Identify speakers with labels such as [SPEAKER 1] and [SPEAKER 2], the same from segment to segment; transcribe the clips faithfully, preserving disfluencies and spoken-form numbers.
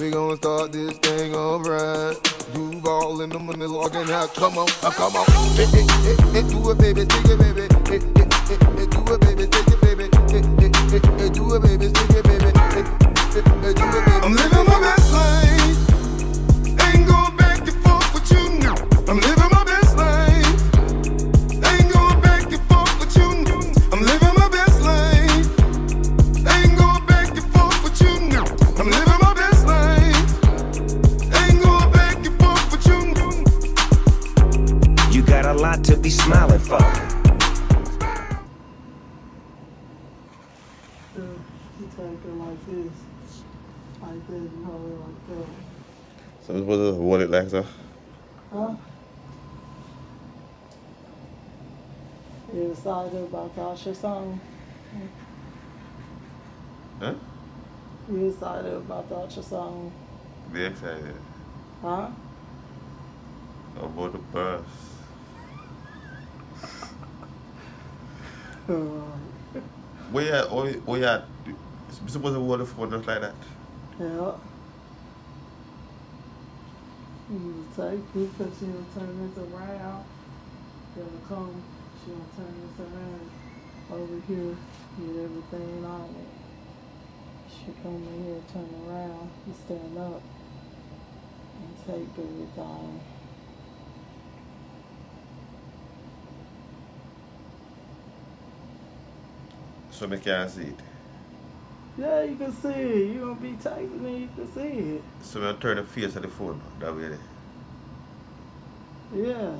[SPEAKER 1] We gon' start this thing alright. Duval in the money logging out. Come on, uh, come on. Hey, hey, hey, hey, do it, baby, take it, baby. Hey, hey, hey, hey, do it, baby, take it, baby. Hey, hey, hey, hey, do it, baby, take it, baby. Hey, hey, hey, do it, baby. I'm living my best life. Ain't going back and forth with you now. I'm living my best life. Ain't going back and forth with you now. I'm living my best life. Ain't going back and forth with you now. I'm living my best life. Ain't going back and forth with you now.
[SPEAKER 2] You got a lot to be smiling for.
[SPEAKER 3] You take it like this. Like this, you hold it like that.
[SPEAKER 4] So I'm supposed to hold it like so?
[SPEAKER 3] Huh? You excited about the ultrasound?
[SPEAKER 4] Huh?
[SPEAKER 3] You excited about the ultrasound?
[SPEAKER 4] Be excited.
[SPEAKER 3] Huh?
[SPEAKER 4] About the bus. Where you at? Oh, oh, you at? You supposed to hold the phone just like that?
[SPEAKER 3] Yeah. You take it because she'll turn this around. She'll come, she'll turn this around over here, get everything on it. She'll come in here, turn around, you stand up and take everything.
[SPEAKER 4] So I can't see it.
[SPEAKER 3] Yeah, you can see it. You're going to be taking it, you can see it.
[SPEAKER 4] So I turn the face of the phone that way.
[SPEAKER 3] Yeah.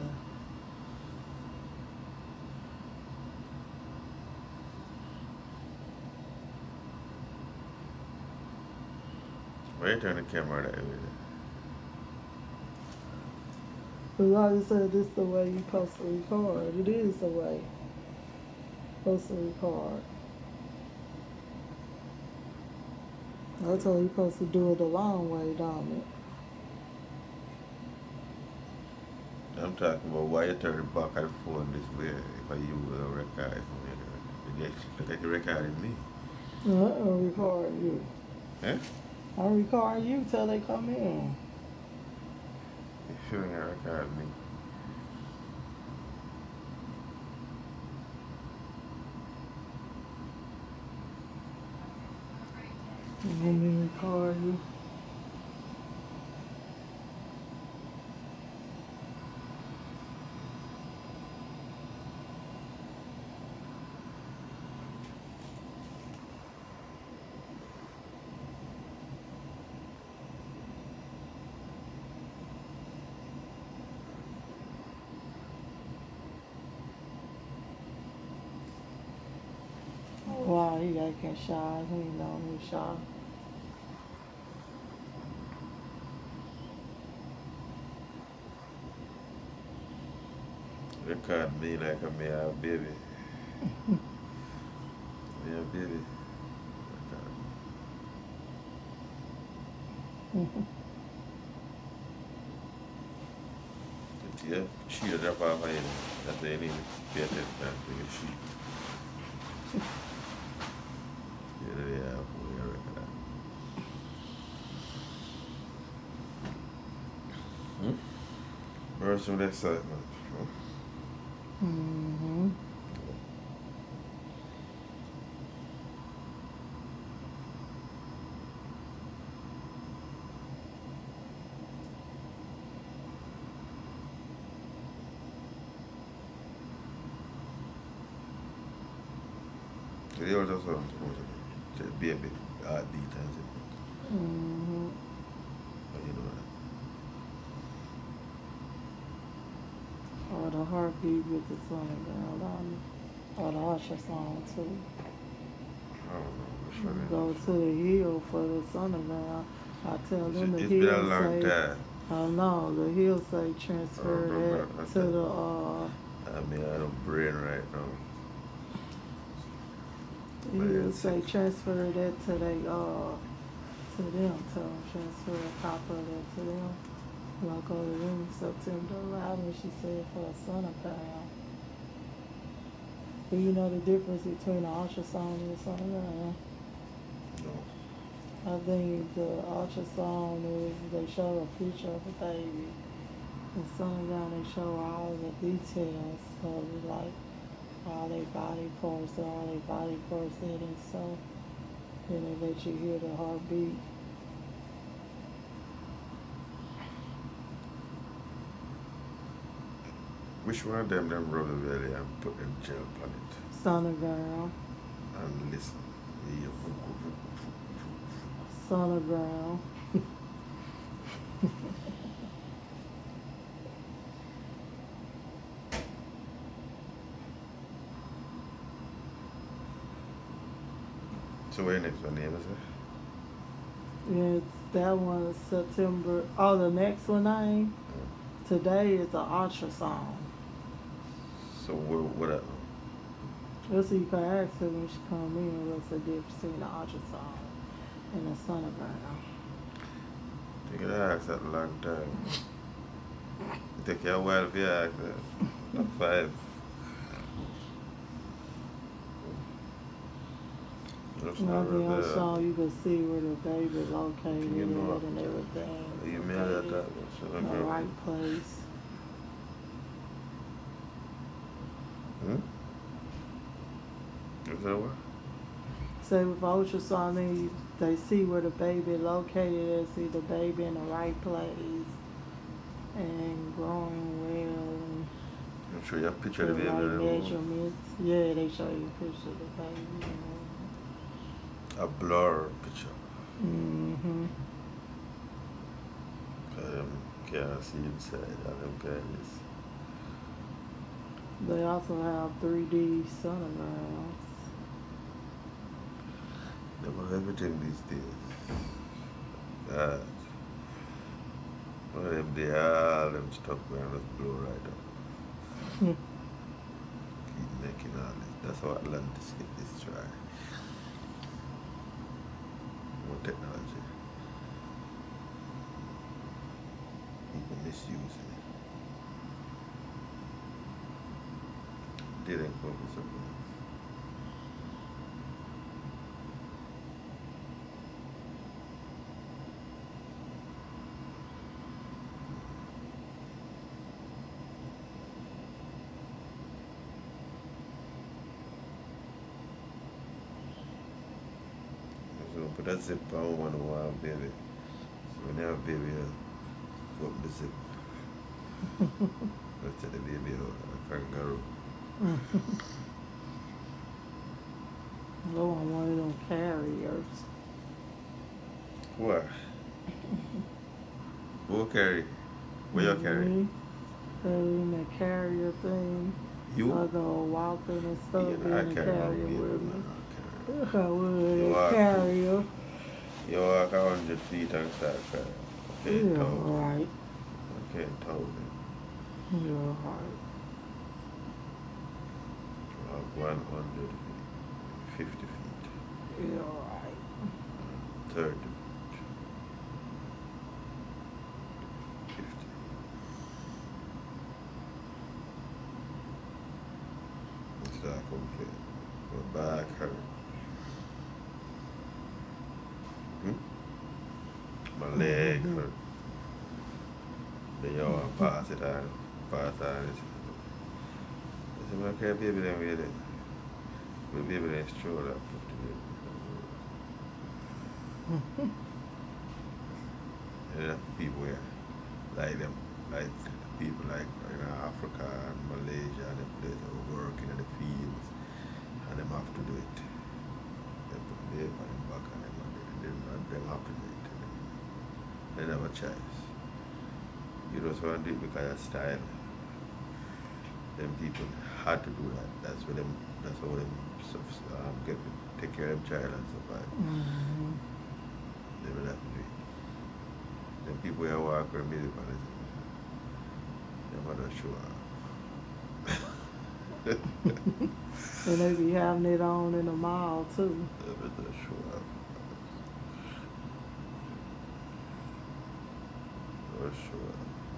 [SPEAKER 4] Why you turn the camera that way?
[SPEAKER 3] Because like I said, this is the way you're supposed to record. It is the way you're supposed to record. That's how you're supposed to do it the long way, don't it?
[SPEAKER 4] I'm talking about why you turn the back of the phone this way if I use a record from you. Look like you're recording me.
[SPEAKER 3] Uh, I'll record you.
[SPEAKER 4] Eh?
[SPEAKER 3] I'll record you till they come in.
[SPEAKER 4] You sure you record me?
[SPEAKER 3] You want me to record you? Wow, he acting shy. He ain't know he's shy.
[SPEAKER 4] Record me like I'm a baby. Me a baby. Yeah, she a drop off here. That's why you need to pay attention to your sheep. Yeah, yeah, we are record. Hmm? Burst with excitement.
[SPEAKER 3] Mm-hmm.
[SPEAKER 4] So you also supposed to be a bit heartbeat and shit.
[SPEAKER 3] Mm-hmm.
[SPEAKER 4] But you know that.
[SPEAKER 3] Or the heartbeat with the sonogram on it. Or the ultrasound too.
[SPEAKER 4] I don't know. Which one it
[SPEAKER 3] Go
[SPEAKER 4] is.
[SPEAKER 3] to the heel for the sonogram. I tell them the
[SPEAKER 4] It's been a
[SPEAKER 3] heel
[SPEAKER 4] long
[SPEAKER 3] say,
[SPEAKER 4] time.
[SPEAKER 3] I know, the heel say transfer
[SPEAKER 4] Oh, no,
[SPEAKER 3] that
[SPEAKER 4] no,
[SPEAKER 3] to
[SPEAKER 4] no.
[SPEAKER 3] the, uh,
[SPEAKER 4] I mean, I don't brain right now.
[SPEAKER 3] the heel say transfer that to they, uh, to them. Tell them transfer a copy of that to them. Like go to them September eleventh, she said for a sonogram. Do you know the difference between an ultrasound and a sonogram?
[SPEAKER 4] No.
[SPEAKER 3] I think the ultrasound is they show a picture of the baby. And sonogram they show all the details of it, like all their body parts, all their body parts in it. So then they let you hear the heartbeat.
[SPEAKER 4] Which one of them them rub the belly and put them gel on it
[SPEAKER 3] Sonogram.
[SPEAKER 4] and listen? Yeah.
[SPEAKER 3] Sonogram.
[SPEAKER 4] So where next one name is it?
[SPEAKER 3] Yes, that one is September. Oh, the next one name? Today is an ultrasound.
[SPEAKER 4] So what what that?
[SPEAKER 3] That's what you can ask her when she come in. What's the difference between the ultrasound and the sonogram?
[SPEAKER 4] You could ask that a long time. It take you a while if you ask that. Not five. Just
[SPEAKER 3] You know,
[SPEAKER 4] not
[SPEAKER 3] the
[SPEAKER 4] real bad.
[SPEAKER 3] ultrasound, you can see where the baby located
[SPEAKER 4] You know,
[SPEAKER 3] at and everything.
[SPEAKER 4] You
[SPEAKER 3] It's
[SPEAKER 4] mean that
[SPEAKER 3] located
[SPEAKER 4] that one? So
[SPEAKER 3] in the
[SPEAKER 4] let me-
[SPEAKER 3] right place.
[SPEAKER 4] Hmm? Is that what?
[SPEAKER 3] So with ultrasound, they, they see where the baby located, they see the baby in the right place and growing well and
[SPEAKER 4] I'm sure you have a picture
[SPEAKER 3] the
[SPEAKER 4] of the baby
[SPEAKER 3] right
[SPEAKER 4] in the room.
[SPEAKER 3] measurements. Yeah, they show you a picture of the baby.
[SPEAKER 4] A blur picture.
[SPEAKER 3] Mm-hmm.
[SPEAKER 4] Um, can't see inside of them guys.
[SPEAKER 3] They also have three D sonograms.
[SPEAKER 4] They have everything these days. God. One of them, they all them stuff going just blow right up. Keep making all this. That's how Atlantis get this try. More technology. People misusing it. Didn't come with something else. So put that zip on one while, baby. So when you have a baby, you flip the zip. Let's take the baby out of the kangaroo.
[SPEAKER 3] Go on one of them carriers.
[SPEAKER 4] What? Who carry? Where you carry?
[SPEAKER 3] Me, uh, in the carrier thing.
[SPEAKER 4] You?
[SPEAKER 3] I go walking and stuff
[SPEAKER 4] Yeah, I
[SPEAKER 3] in the
[SPEAKER 4] carry my
[SPEAKER 3] carrier
[SPEAKER 4] baby,
[SPEAKER 3] with me.
[SPEAKER 4] man. I
[SPEAKER 3] I
[SPEAKER 4] carry.
[SPEAKER 3] would
[SPEAKER 4] You walk.
[SPEAKER 3] carrier.
[SPEAKER 4] You walk a hundred feet and start crying. Okay,
[SPEAKER 3] Yeah,
[SPEAKER 4] thousand.
[SPEAKER 3] right.
[SPEAKER 4] Okay, thousand.
[SPEAKER 3] Yeah, right.
[SPEAKER 4] Walk one hundred feet. Fifty feet.
[SPEAKER 3] Yeah, right.
[SPEAKER 4] Thirty feet. Fifty. It's not okay. My back hurt. Hmm? My leg
[SPEAKER 3] Mhm.
[SPEAKER 4] hurt. Then you all pass it on. Pass on it. I said, "Man, okay, baby, then we did. The baby then strolled up. Put the baby. And then people here, like them, like people like in Africa and Malaysia and the place that work in the fields and them have to do it. They put the baby on them back and them, and them, and them have to do it. They never choice. You just want to do it because of style. Them people had to do that. That's what them. That's how them stuff, um, get take care of them child and stuff like.
[SPEAKER 3] Mm-hmm.
[SPEAKER 4] They will have to do it. Them people here walk around music and they mother show off.
[SPEAKER 3] And they be having it on in the mall too.
[SPEAKER 4] They mother show off. For sure.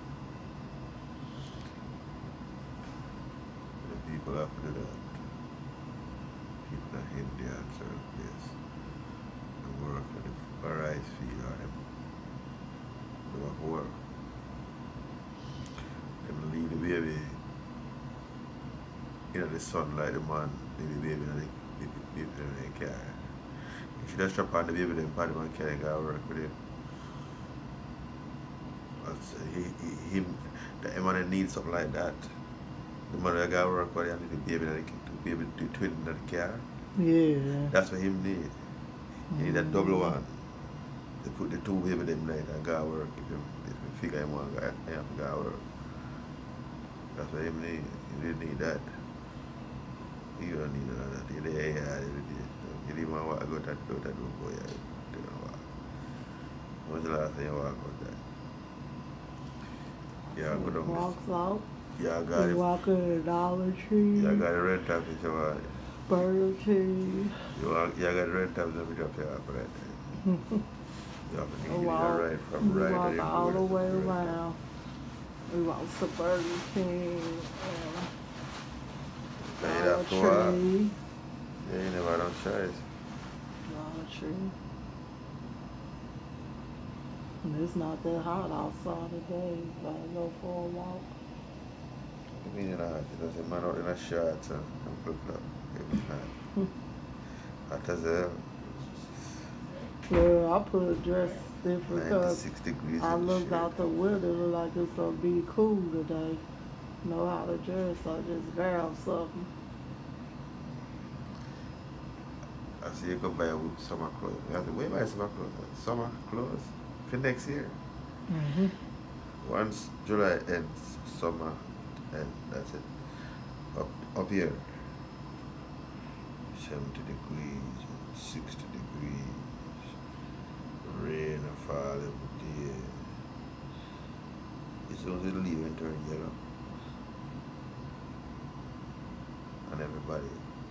[SPEAKER 4] The people have to do that. People in India and certain place. They work with the rice feed or them do have work. Them leave the baby in the sunlight, the man leave the baby in the, the, the, the, the car. You should just strap on the baby then party man carry go work with him. But he, he, him, the man needs something like that. The man that got work with him, the baby that the baby the twin in the car.
[SPEAKER 3] Yeah.
[SPEAKER 4] That's what him need. He need a double one. They put the two baby them night and go work if him if he figure him want to go go work. That's what him need. He didn't need that. You don't need none of that. You there, yeah, every day. You didn't want to go to that door, that door, boy, yeah. You don't walk. When's the last time you walk out there? Yeah, go down.
[SPEAKER 3] Walks out.
[SPEAKER 4] Yeah, I got
[SPEAKER 3] We
[SPEAKER 4] it.
[SPEAKER 3] walk in the Dollar Tree.
[SPEAKER 4] Yeah, I got the rent off if you want.
[SPEAKER 3] Burger King.
[SPEAKER 4] You want, yeah, I got the rent off, let me drop you off right there. You have to
[SPEAKER 3] We
[SPEAKER 4] need a
[SPEAKER 3] walk,
[SPEAKER 4] ride from
[SPEAKER 3] we
[SPEAKER 4] right
[SPEAKER 3] walk
[SPEAKER 4] to the
[SPEAKER 3] all the
[SPEAKER 4] border.
[SPEAKER 3] way around. We walk to Burger King
[SPEAKER 4] Now
[SPEAKER 3] and
[SPEAKER 4] you
[SPEAKER 3] Dollar
[SPEAKER 4] have to walk.
[SPEAKER 3] Tree.
[SPEAKER 4] Yeah, you never done choice.
[SPEAKER 3] Dollar Tree. And it's not that hot outside today. Gotta go for a walk.
[SPEAKER 4] You mean in a hot? It doesn't matter in a shorts and flip flop. It's hot. Hot as hell.
[SPEAKER 3] Yeah, I put a dress in because
[SPEAKER 4] ninety-six degrees
[SPEAKER 3] I
[SPEAKER 4] in the
[SPEAKER 3] looked
[SPEAKER 4] shade.
[SPEAKER 3] out the window, it looked like it's gonna be cool today. Know how to dress, so I just grab something.
[SPEAKER 4] I see you go buy a week summer clothes. You have to where buy summer clothes? Summer clothes for next year.
[SPEAKER 3] Mm-hmm.
[SPEAKER 4] Once July ends, summer and that's it. Up up here. Seventy degrees, sixty degrees. Rain or fall every day. It's only the leaf and turn yellow. And everybody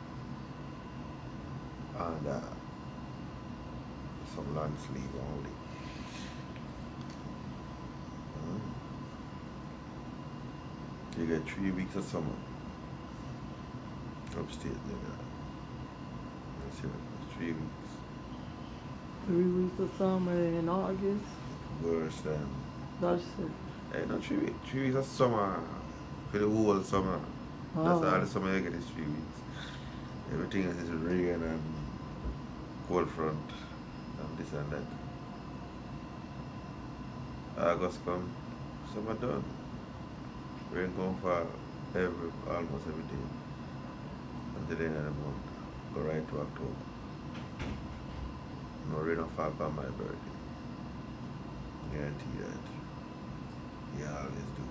[SPEAKER 4] and uh, some long sleeve only. Mm. You get three weeks of summer. Upstate, nigga. That's it. Three weeks.
[SPEAKER 3] Three weeks of summer in August.
[SPEAKER 4] Worse than.
[SPEAKER 3] That's it.
[SPEAKER 4] Hey, no, three weeks. Three weeks of summer. For the whole summer. That's
[SPEAKER 3] Oh.
[SPEAKER 4] all the summer you get is three weeks. Everything else is rain and cold front and this and that. August come, summer done. Rain come fall every almost every day. Until the end of the month. Go right to October. No rain or fall on my birthday. Guarantee that. Yeah, always do.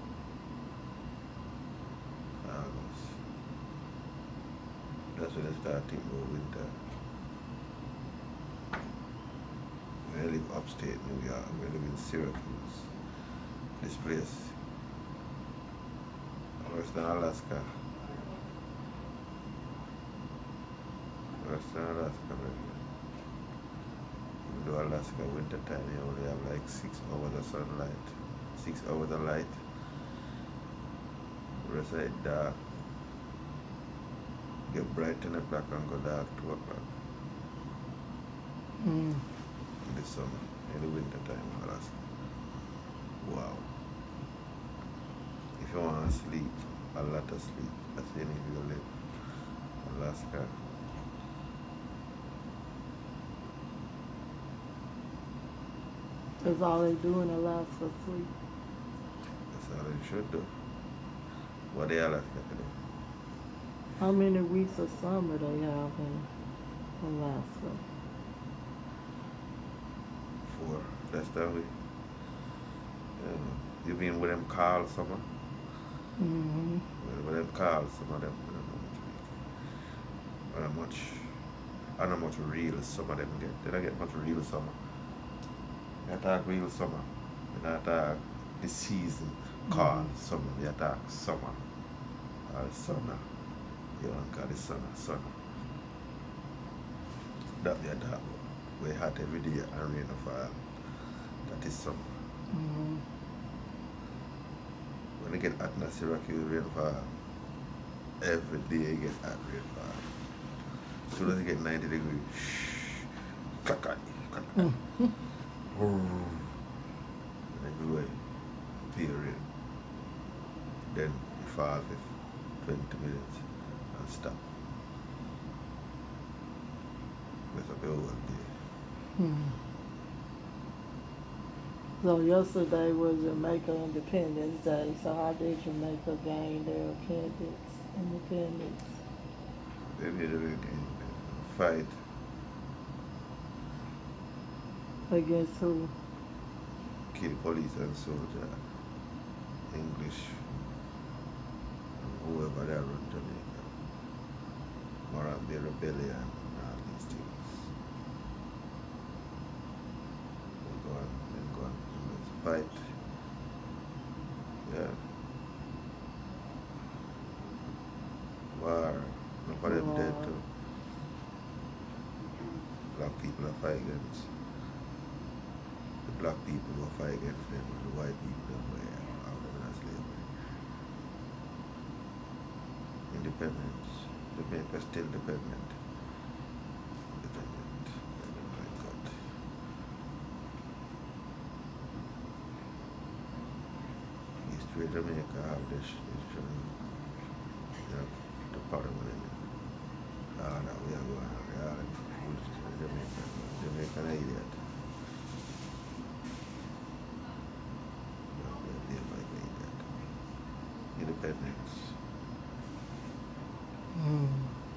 [SPEAKER 4] August. That's when I start thinking about winter. When I live upstate New York, when I live in Syracuse, this place, worse than Alaska. Worse than Alaska, baby. Even though Alaska winter time, you only have like six hours of sunlight, six hours of light. The rest of it dark. Get bright ten o'clock and go dark two o'clock
[SPEAKER 3] Mm.
[SPEAKER 4] in the summer, in the winter time in Alaska. Wow. If you want to sleep, a lot of sleep, that's the need you live. Alaska.
[SPEAKER 3] That's all they do in Alaska, sleep.
[SPEAKER 4] That's all you should do. What they Alaska to do?
[SPEAKER 3] How many weeks of summer they have in Alaska?
[SPEAKER 4] Four. That's that way. Yeah. You mean with them call summer?
[SPEAKER 3] Mm-hmm.
[SPEAKER 4] With, with them call some of them, I don't know much weeks. I don't know much, I don't know much real some of them get. They don't get much real summer. They attack real summer. They don't attack the season called
[SPEAKER 3] Mhm.
[SPEAKER 4] summer. They attack summer. Or summer. You don't call it summer, summer. That they attack. We hot every day and rain or fall. That is summer.
[SPEAKER 3] Mm-hmm.
[SPEAKER 4] When you get hot in Syracuse, rain fall. Every day you get hot, rain fall. As soon as you get ninety degrees, shh, clack, clack, clack. Anyway, period. Then you fall for twenty minutes and stop. That's a whole day.
[SPEAKER 3] Hmm. So yesterday was Jamaica Independence Day. So how did Jamaica gain their independence? Independence.
[SPEAKER 4] They made a fight
[SPEAKER 3] Against who?
[SPEAKER 4] kill police and soldier, English, whoever that run Jamaica. Morambe rebellion and all these things. They go on, they go on, let's fight. Yeah. War, no for them dead
[SPEAKER 3] War.
[SPEAKER 4] too. Black people are fight against. The black people will fight against them, and the white people them were out of the slavery. Independence. Jamaica still dependent. Dependent. Oh my God. History of Jamaica have this history. You know, the parliament in it. Ah, that we are going on. They are Jamaica. Jamaican idiot. Independence.
[SPEAKER 3] Hmm.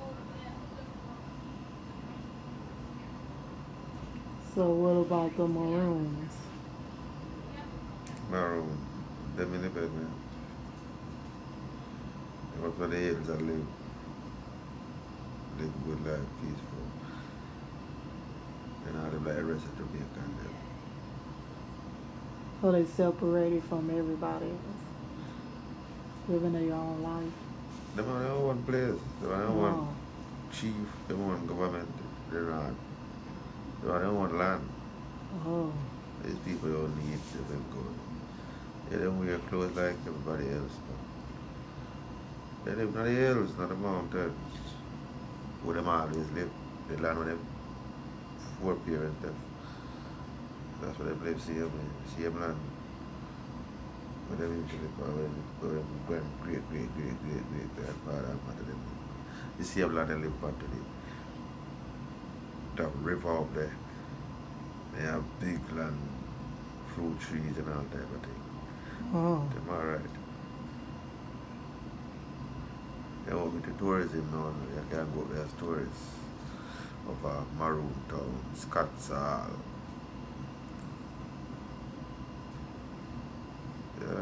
[SPEAKER 3] So what about the Maroons?
[SPEAKER 4] Maroon, them independent. They up to the hills and live. Live good life, peaceful. Then all them like the rest of Jamaica and them.
[SPEAKER 3] So they separated from everybody else, living their own life.
[SPEAKER 4] Them are their own place. They are their own
[SPEAKER 3] Oh.
[SPEAKER 4] chief, their own government. They're not. They are their own land.
[SPEAKER 3] Oh.
[SPEAKER 4] These people don't need to them go. They don't wear clothes like everybody else. They live in the hills, not the mountains. Where them always live. The land where them four parents live. That's where they live, same, same land. Where them usually live, where them great, great, great, great, great, great grandfather and mother them live. The same land they live on today. That river up there. They have big land, fruit trees and all type of thing.
[SPEAKER 3] Oh.
[SPEAKER 4] Them alright. They want me to tourism now. You can go there as tourists. Of a Maroon Town, Scots Hall. Yeah.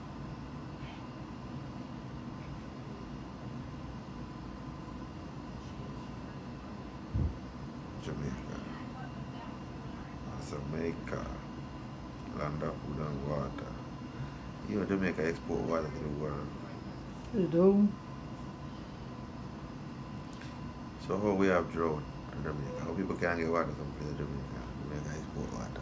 [SPEAKER 4] Jamaica. Jamaica. Land of food and water. You know Jamaica export water to the world.
[SPEAKER 3] You do?
[SPEAKER 4] So how we have drought in Jamaica? How people can't get water someplace in Jamaica? Jamaica export water.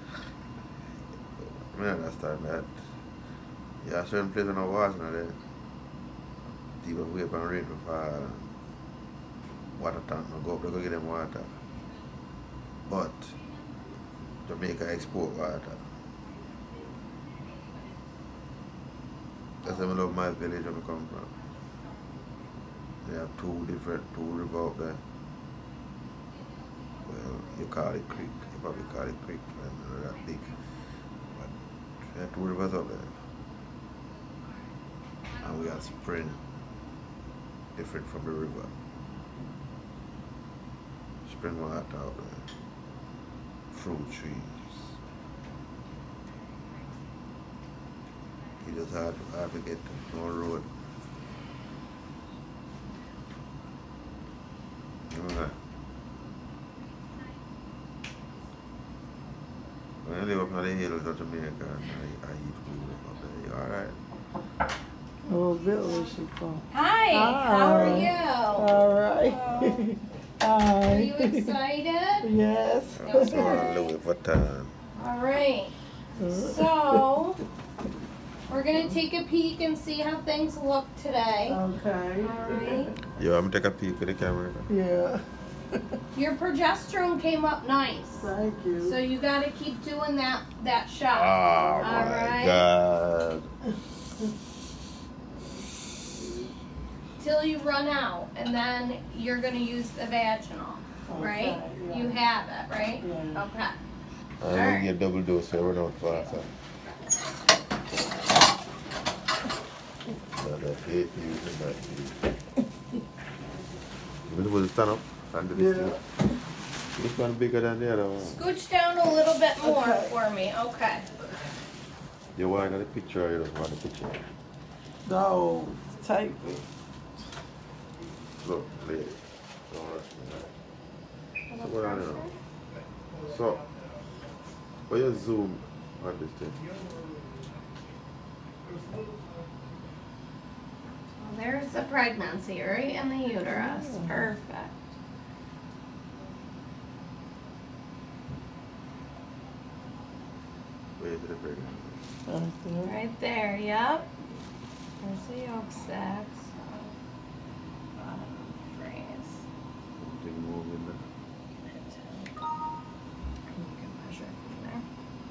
[SPEAKER 4] I mean, I understand that. Yeah, certain places no water now there. People wait for rain to fall. Water tank no go up, they go get them water. But Jamaica export water. That's why I love my village where I come from. They have two different, two rivers up there. Well, you call it creek. You probably call it creek, and they're that big. But there are two rivers up there. And we have spring, different from the river. Spring water out there. Fruit trees. You just have to, have to get to no road. Alright. When I live up on the hills of Jamaica and I, I eat food up there, you alright?
[SPEAKER 3] Oh, Bill, where's she from?
[SPEAKER 5] Hi, how are you?
[SPEAKER 3] All right. Hi.
[SPEAKER 5] Are you excited?
[SPEAKER 3] Yes.
[SPEAKER 4] I'm so Louis Vuitton.
[SPEAKER 5] All right. So, we're going to take a peek and see how things look today.
[SPEAKER 3] Okay.
[SPEAKER 5] All right.
[SPEAKER 4] You want me to take a peek at the camera?
[SPEAKER 3] Yeah.
[SPEAKER 5] Your progesterone came up nice.
[SPEAKER 3] Thank you.
[SPEAKER 5] So you got to keep doing that that shot.
[SPEAKER 4] Oh
[SPEAKER 5] All
[SPEAKER 4] my
[SPEAKER 5] right.
[SPEAKER 4] God.
[SPEAKER 5] Till you run out, and then you're gonna use the vaginal, right?
[SPEAKER 3] Okay, yeah.
[SPEAKER 5] You have it, right?
[SPEAKER 3] Yeah.
[SPEAKER 5] Okay.
[SPEAKER 4] I'm gonna
[SPEAKER 5] Alright.
[SPEAKER 4] get double dose so we're not fast. So that hate you and that you. You able to stand up under this
[SPEAKER 3] Yeah.
[SPEAKER 4] thing? This one bigger than the other one.
[SPEAKER 5] Scooch down a little bit more
[SPEAKER 3] Okay.
[SPEAKER 5] for me. Okay.
[SPEAKER 4] You want the picture or you don't want the picture?
[SPEAKER 3] No, take it.
[SPEAKER 4] Look, lady. Don't rush me now. So what I know? So, where you zoom on this thing?
[SPEAKER 5] Well, there's the pregnancy, right? In the uterus. Perfect.
[SPEAKER 4] Where is the pregnancy?
[SPEAKER 3] Right there.
[SPEAKER 5] Right there, yep. There's the yolk sac. So, bottom phrase.
[SPEAKER 4] Something moving there.
[SPEAKER 5] And you can measure from there.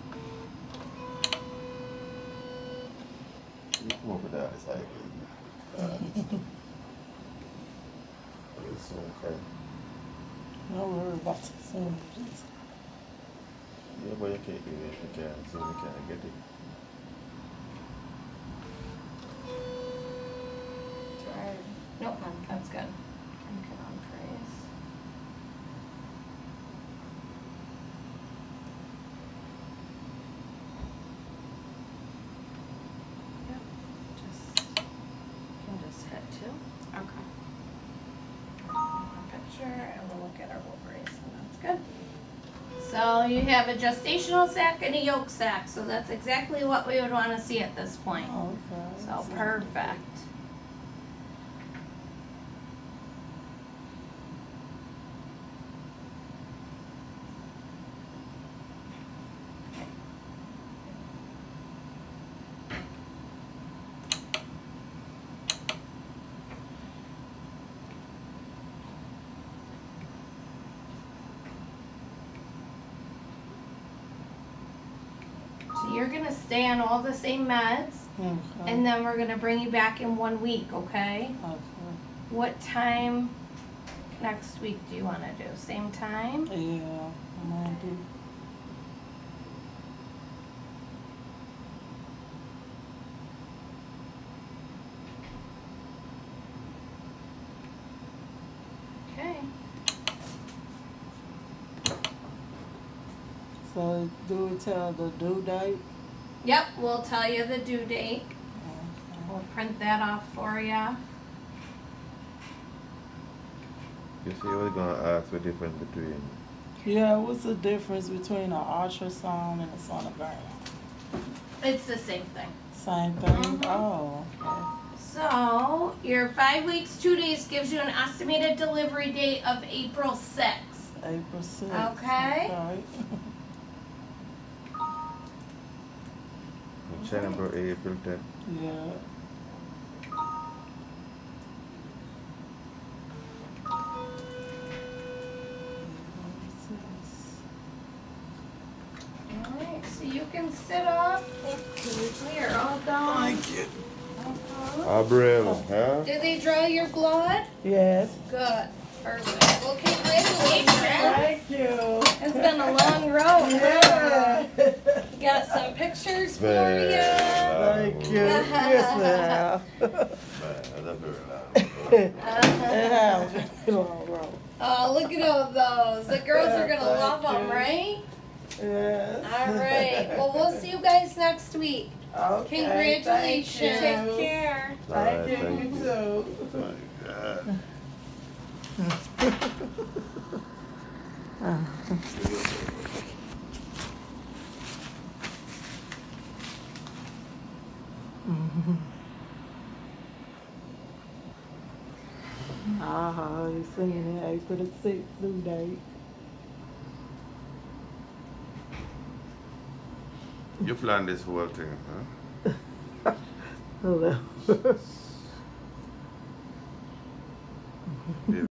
[SPEAKER 4] You come over there, it's like, uh, it's so okay.
[SPEAKER 3] Don't worry about the soon.
[SPEAKER 4] Yeah, but you can't do it. You can't zoom, you can't get it.
[SPEAKER 5] Try. Nope, that's good. Okay, on phrase. Yep. Just you can just hit two. Okay. One picture, and we'll look at our ovaries, and that's good. So you have a gestational sac and a yolk sac, so that's exactly what we would want to see at this point.
[SPEAKER 3] Okay.
[SPEAKER 5] So perfect. So you're gonna stay on all the same meds,
[SPEAKER 3] Okay.
[SPEAKER 5] and then we're gonna bring you back in one week, okay?
[SPEAKER 3] Okay.
[SPEAKER 5] What time next week do you wanna do? Same time?
[SPEAKER 3] Yeah, I'm gonna do.
[SPEAKER 5] Okay.
[SPEAKER 3] So do we tell the due date?
[SPEAKER 5] Yep, we'll tell you the due date.
[SPEAKER 3] Okay.
[SPEAKER 5] We'll print that off for you.
[SPEAKER 4] You see, we're gonna ask the difference between.
[SPEAKER 3] Yeah, what's the difference between an ultrasound and a sonogram?
[SPEAKER 5] It's the same thing.
[SPEAKER 3] Same thing?
[SPEAKER 5] Mhm.
[SPEAKER 3] Oh, okay.
[SPEAKER 5] So your five weeks, two days gives you an estimated delivery date of April sixth.
[SPEAKER 3] April sixth.
[SPEAKER 5] Okay.
[SPEAKER 3] Okay.
[SPEAKER 4] December, April tenth.
[SPEAKER 3] Yeah.
[SPEAKER 5] Alright, so you can sit up. We are all done.
[SPEAKER 3] Thank you.
[SPEAKER 5] Uh-huh.
[SPEAKER 4] Umbrella, huh?
[SPEAKER 5] Did they draw your blood?
[SPEAKER 3] Yes.
[SPEAKER 5] Good. Perfect. Well, congratulations.
[SPEAKER 3] Thank you.
[SPEAKER 5] It's been a long road.
[SPEAKER 3] Yeah.
[SPEAKER 5] Got some pictures for
[SPEAKER 4] Very
[SPEAKER 5] you.
[SPEAKER 3] Thank you. Yes, ma'am.
[SPEAKER 4] Man, that's very loud.
[SPEAKER 3] It has been a long road.
[SPEAKER 5] Oh, look at all those. The girls are going to
[SPEAKER 3] Thank
[SPEAKER 5] love them,
[SPEAKER 3] you.
[SPEAKER 5] right?
[SPEAKER 3] Yes.
[SPEAKER 5] All right. Well, we'll see you guys next week.
[SPEAKER 3] Okay.
[SPEAKER 5] Congratulations.
[SPEAKER 3] Thank you.
[SPEAKER 5] Take care.
[SPEAKER 3] Thank you.
[SPEAKER 4] Thank
[SPEAKER 3] You
[SPEAKER 4] you.
[SPEAKER 3] too.
[SPEAKER 4] My God.
[SPEAKER 3] Ah, you singing it April the sixth due date.
[SPEAKER 4] You planned this whole thing, huh?
[SPEAKER 3] Hello.
[SPEAKER 4] Yeah.